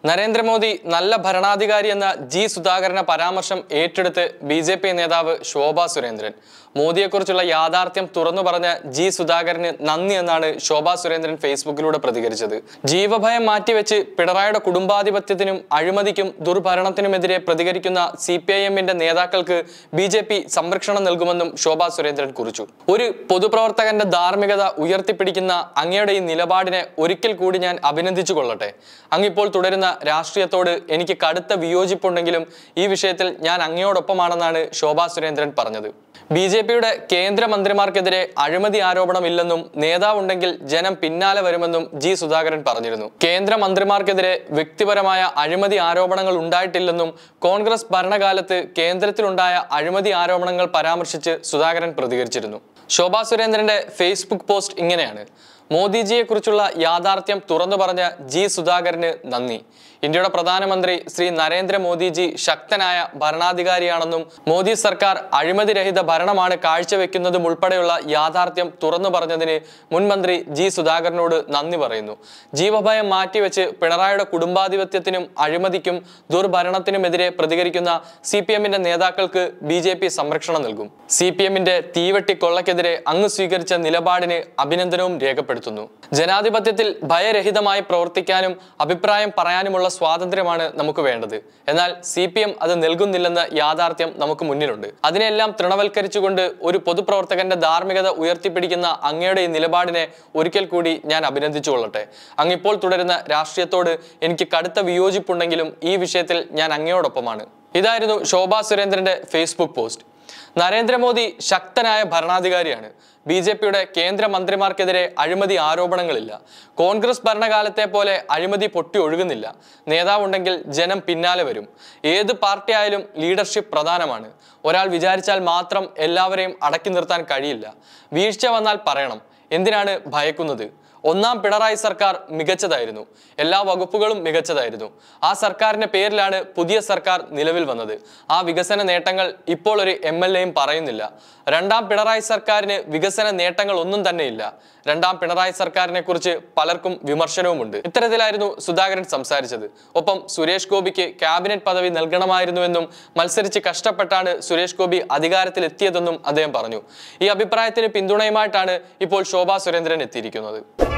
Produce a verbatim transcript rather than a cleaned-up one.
നരേന്ദ്രമോദി നല്ല ഭരണാധികാരി എന്ന ജി സുധാകരന്റെ പരാമർശം ഏറ്റെടുത്ത് ബി ജെ പി നേതാവ് ശോഭാ സുരേന്ദ്രൻ. മോദിയെക്കുറിച്ചുള്ള യാഥാർത്ഥ്യം തുറന്നു പറഞ്ഞ ജി സുധാകരന് നന്ദി എന്നാണ് ശോഭാ സുരേന്ദ്രൻ ഫേസ്ബുക്കിലൂടെ പ്രതികരിച്ചത്. ജീവഭയം മാറ്റിവെച്ച് പിണറായിയുടെ കുടുംബാധിപത്യത്തിനും അഴിമതിക്കും ദുർഭരണത്തിനുമെതിരെ പ്രതികരിക്കുന്ന സി പി ഐ എമ്മിന്റെ നേതാക്കൾക്ക് ബി ജെ പി സംരക്ഷണം നൽകുമെന്നും ശോഭാ സുരേന്ദ്രൻ കുറിച്ചു. ഒരു പൊതുപ്രവർത്തകന്റെ ധാർമ്മികത ഉയർത്തിപ്പിടിക്കുന്ന അങ്ങയുടെ ഈ നിലപാടിനെ ഒരിക്കൽ കൂടി ഞാൻ അഭിനന്ദിച്ചു കൊള്ളട്ടെ. അങ്ങിപ്പോൾ തുടരുന്ന രാഷ്ട്രീയത്തോട് എനിക്ക് കടുത്ത വിയോജിപ്പുണ്ടെങ്കിലും ഈ വിഷയത്തിൽ ഞാൻ അങ്ങയോടൊപ്പമാണെന്നാണ് ശോഭാ സുരേന്ദ്രൻ പറഞ്ഞത്. ബി ജെ പിയുടെ കേന്ദ്രമന്ത്രിമാർക്കെതിരെ അഴിമതി ആരോപണമില്ലെന്നും നേതാവുണ്ടെങ്കിൽ ജനം പിന്നാലെ വരുമെന്നും ജി സുധാകരൻ പറഞ്ഞിരുന്നു. കേന്ദ്രമന്ത്രിമാർക്കെതിരെ വ്യക്തിപരമായ അഴിമതി ആരോപണങ്ങൾ ഉണ്ടായിട്ടില്ലെന്നും കോൺഗ്രസ് ഭരണകാലത്ത് കേന്ദ്രത്തിലുണ്ടായ അഴിമതി ആരോപണങ്ങൾ പരാമർശിച്ച് സുധാകരൻ പ്രതികരിച്ചിരുന്നു. ശോഭാ സുരേന്ദ്രന്റെ ഫേസ്ബുക്ക് പോസ്റ്റ് ഇങ്ങനെയാണ്: മോദിജിയെക്കുറിച്ചുള്ള യാഥാർത്ഥ്യം തുറന്നു പറഞ്ഞ ജി സുധാകരന് നന്ദി. ഇന്ത്യയുടെ പ്രധാനമന്ത്രി ശ്രീ നരേന്ദ്രമോദിജി ശക്തനായ ഭരണാധികാരിയാണെന്നും മോദി സർക്കാർ അഴിമതിരഹിത ഭരണമാണ് കാഴ്ചവെക്കുന്നതും ഉൾപ്പെടെയുള്ള യാഥാർത്ഥ്യം തുറന്നു പറഞ്ഞതിന് മുൻമന്ത്രി ജി സുധാകരനോട് നന്ദി പറയുന്നു. ജീവഭയം മാറ്റിവെച്ച് പിണറായിയുടെ കുടുംബാധിപത്യത്തിനും അഴിമതിക്കും ദുർഭരണത്തിനുമെതിരെ പ്രതികരിക്കുന്ന സി പി എമ്മിന്റെ നേതാക്കൾക്ക് ബി ജെ പി സംരക്ഷണം നൽകും. സി പി എമ്മിന്റെ തീവെട്ടിക്കൊള്ളക്കെതിരെ അങ്ങ് സ്വീകരിച്ച നിലപാടിന് അഭിനന്ദനവും രേഖപ്പെടുത്തുന്നു. ജനാധിപത്യത്തിൽ ഭയരഹിതമായി പ്രവർത്തിക്കാനും അഭിപ്രായം പറയാനുമുള്ള സ്വാതന്ത്ര്യമാണ് നമുക്ക് വേണ്ടത്. എന്നാൽ സി പി എം അത് നൽകുന്നില്ലെന്ന യാഥാർത്ഥ്യം നമുക്ക് മുന്നിലുണ്ട്. അതിനെല്ലാം തൃണവൽക്കരിച്ചുകൊണ്ട് ഒരു പൊതുപ്രവർത്തകന്റെ ധാർമ്മികത ഉയർത്തിപ്പിടിക്കുന്ന അങ്ങയുടെ ഈ നിലപാടിനെ ഒരിക്കൽ കൂടി ഞാൻ അഭിനന്ദിച്ചു കൊള്ളട്ടെ. അങ്ങിപ്പോൾ തുടരുന്ന രാഷ്ട്രീയത്തോട് എനിക്ക് കടുത്ത വിയോജിപ്പുണ്ടെങ്കിലും ഈ വിഷയത്തിൽ ഞാൻ അങ്ങയോടൊപ്പമാണ്. ഇതായിരുന്നു ശോഭാ സുരേന്ദ്രന്റെ ഫേസ്ബുക്ക് പോസ്റ്റ്. നരേന്ദ്രമോദി ശക്തനായ ഭരണാധികാരിയാണ്. ബി ജെ പിയുടെ കേന്ദ്രമന്ത്രിമാർക്കെതിരെ അഴിമതി ആരോപണങ്ങളില്ല. കോൺഗ്രസ് ഭരണകാലത്തെ പോലെ അഴിമതി പൊട്ടി ഒഴുകുന്നില്ല. നേതാവുണ്ടെങ്കിൽ ജനം പിന്നാലെ വരും. ഏത് പാർട്ടി ആയാലും ലീഡർഷിപ്പ് പ്രധാനമാണ്. ഒരാൾ വിചാരിച്ചാൽ മാത്രം എല്ലാവരെയും അടക്കി നിർത്താൻ കഴിയില്ല. വീഴ്ച വന്നാൽ പറയണം. എന്തിനാണ് ഭയക്കുന്നത്? ഒന്നാം പിണറായി സർക്കാർ മികച്ചതായിരുന്നു. എല്ലാ വകുപ്പുകളും മികച്ചതായിരുന്നു. ആ സർക്കാരിന്റെ പേരിലാണ് പുതിയ സർക്കാർ നിലവിൽ വന്നത്. ആ വികസന നേട്ടങ്ങൾ ഇപ്പോൾ ഒരു എം എൽ എയും പറയുന്നില്ല. രണ്ടാം പിണറായി സർക്കാരിന് വികസന നേട്ടങ്ങൾ ഒന്നും തന്നെയില്ല. രണ്ടാം പിണറായി സർക്കാരിനെ കുറിച്ച് പലർക്കും വിമർശനവുമുണ്ട്. ഇത്തരത്തിലായിരുന്നു സുധാകരൻ സംസാരിച്ചത്. ഒപ്പം സുരേഷ് ഗോപിക്ക് ക്യാബിനറ്റ് പദവി നൽകണമായിരുന്നുവെന്നും മത്സരിച്ച് കഷ്ടപ്പെട്ടാണ് സുരേഷ് ഗോപി അധികാരത്തിൽ എത്തിയതെന്നും അദ്ദേഹം പറഞ്ഞു. ഈ അഭിപ്രായത്തിന് പിന്തുണയുമായിട്ടാണ് ഇപ്പോൾ ശോഭാ സുരേന്ദ്രൻ എത്തിയിരിക്കുന്നത്.